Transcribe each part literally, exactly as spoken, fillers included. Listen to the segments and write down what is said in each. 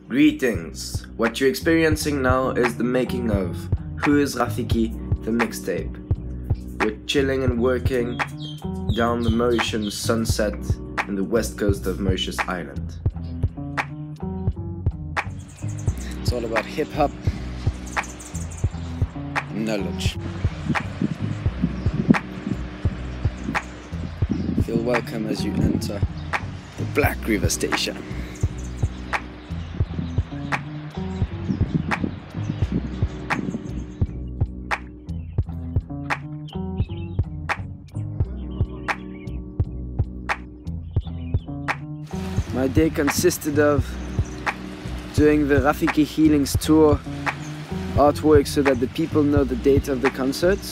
Greetings! What you're experiencing now is the making of Who is Rafiki, the mixtape. We're chilling and working down the Mauritian sunset in the west coast of Mauritius Island. It's all about hip-hop and knowledge. Feel welcome as you enter the Black River Station. My day consisted of doing the Rafiki Healings tour artwork so that the people know the date of the concerts.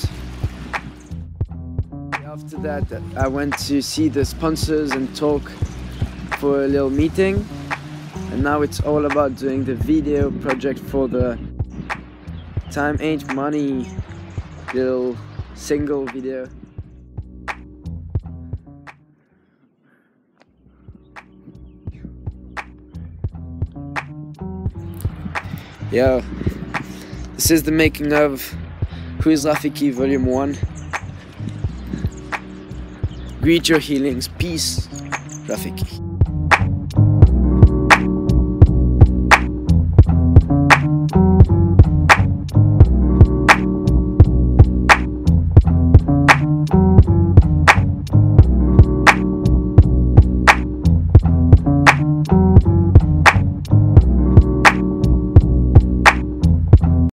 After that, I went to see the sponsors and talk for a little meeting. And now it's all about doing the video project for the Time Ain't Money little single video. Yo, this is the making of Who is Rafiki Volume one. Greet your healings. Peace, Rafiki.